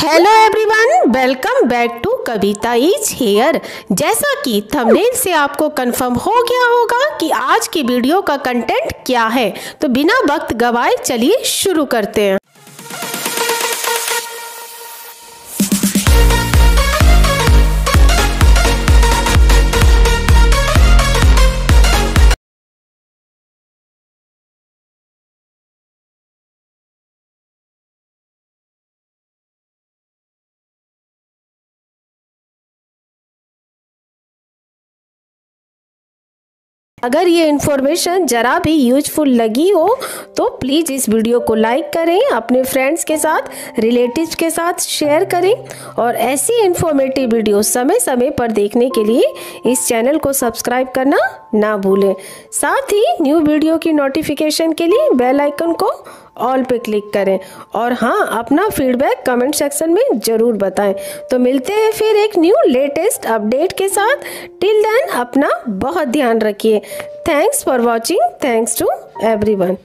Hello everyone, welcome back to Kavita is here. जैसा कि thumbnail से आपको कंफर्म हो गया होगा कि आज की वीडियो का कंटेंट क्या है, तो बिना वक्त गवाए चलिए शुरू करते हैं। अगर ये इन्फॉर्मेशन ज़रा भी यूजफुल लगी हो तो प्लीज़ इस वीडियो को लाइक करें, अपने फ्रेंड्स के साथ, रिलेटिव्स के साथ शेयर करें और ऐसी इन्फॉर्मेटिव वीडियो समय समय पर देखने के लिए इस चैनल को सब्सक्राइब करना ना भूलें। साथ ही न्यू वीडियो की नोटिफिकेशन के लिए बेल आइकन को ऑल पे क्लिक करें और हाँ, अपना फीडबैक कमेंट सेक्शन में ज़रूर बताएं। तो मिलते हैं फिर एक न्यू लेटेस्ट अपडेट के साथ। टिल देन अपना बहुत ध्यान रखिए। Thanks for watching. Thanks to everyone.